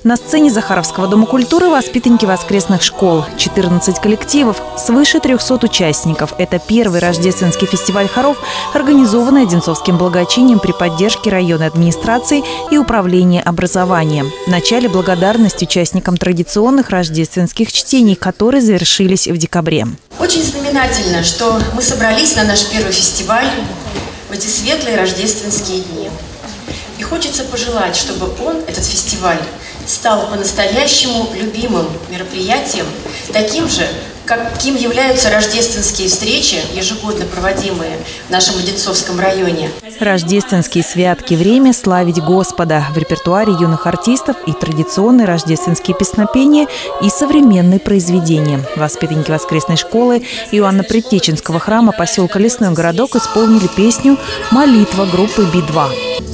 На сцене Захаровского дома культуры воспитанники воскресных школ. 14 коллективов, свыше 300 участников. Это первый рождественский фестиваль хоров, организованный Одинцовским благочинием при поддержке районной администрации и управления образованием. В начале благодарность участникам традиционных рождественских чтений, которые завершились в декабре. Очень знаменательно, что мы собрались на наш первый фестиваль в эти светлые рождественские дни. И хочется пожелать, чтобы этот фестиваль, стал по-настоящему любимым мероприятием, таким же, каким являются рождественские встречи, ежегодно проводимые в нашем Одинцовском районе. Рождественские святки – время славить Господа. В репертуаре юных артистов и традиционные рождественские песнопения, и современные произведения. Воспитанники воскресной школы Иоанна-Предтеченского храма поселка Лесной Городок исполнили песню «Молитва» группы Би-2.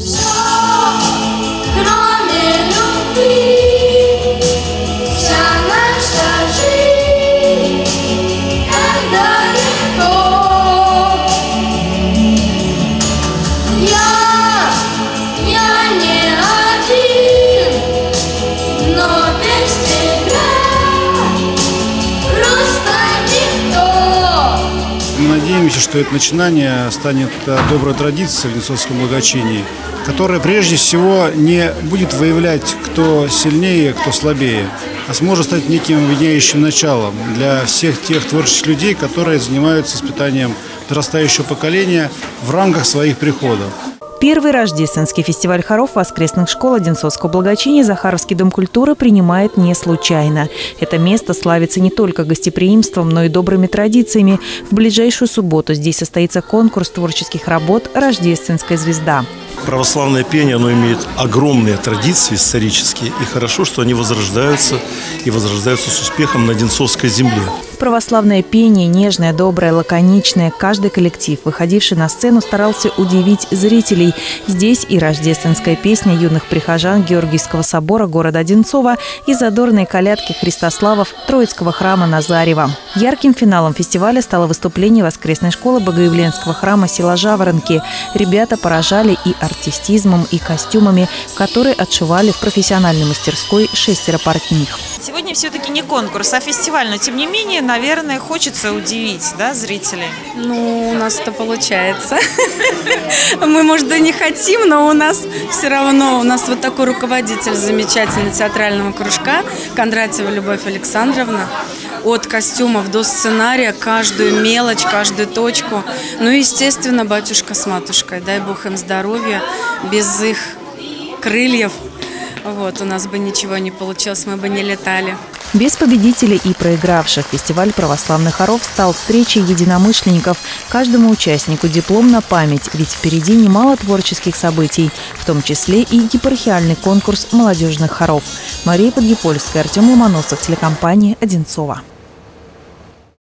Надеемся, что это начинание станет доброй традицией в Одинцовском благочинии, которая прежде всего не будет выявлять, кто сильнее, кто слабее, а сможет стать неким объединяющим началом для всех тех творческих людей, которые занимаются воспитанием подрастающего поколения в рамках своих приходов. Первый рождественский фестиваль хоров воскресных школ Одинцовского благочиния Захаровский дом культуры принимает не случайно. Это место славится не только гостеприимством, но и добрыми традициями. В ближайшую субботу здесь состоится конкурс творческих работ «Рождественская звезда». Православное пение, оно имеет огромные традиции исторические, и хорошо, что они возрождаются и возрождаются с успехом на Одинцовской земле. Православное пение, нежное, доброе, лаконичное. Каждый коллектив, выходивший на сцену, старался удивить зрителей. Здесь и рождественская песня юных прихожан Георгиевского собора города Одинцова, и задорные колядки христославов Троицкого храма Назарева. Ярким финалом фестиваля стало выступление воскресной школы Богоявленского храма села Жаворонки. Ребята поражали и артистизмом, и костюмами, которые отшивали в профессиональной мастерской 6 портних. Сегодня все-таки не конкурс, а фестиваль, но тем не менее, наверное, хочется удивить, да, зрителей? Ну, у нас это получается. Мы, может, и не хотим, но у нас все равно, у нас вот такой руководитель замечательный театрального кружка, Кондратьева Любовь Александровна. От костюмов до сценария, каждую мелочь, каждую точку. Ну и, естественно, батюшка с матушкой, дай Бог им здоровья, без их крыльев. Вот, у нас бы ничего не получилось, мы бы не летали. Без победителей и проигравших фестиваль православных хоров стал встречей единомышленников. Каждому участнику диплом на память, ведь впереди немало творческих событий, в том числе и епархиальный конкурс молодежных хоров. Мария Подъепольская, Артем Ломоносов, телекомпания «Одинцова».